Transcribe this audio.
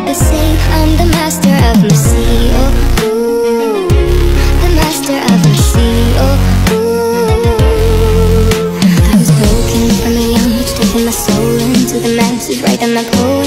They say I'm the master of mercy, oh ooh, the master of mercy, oh ooh. I was broken from a young age, taking my soul into the masses, writing my poem.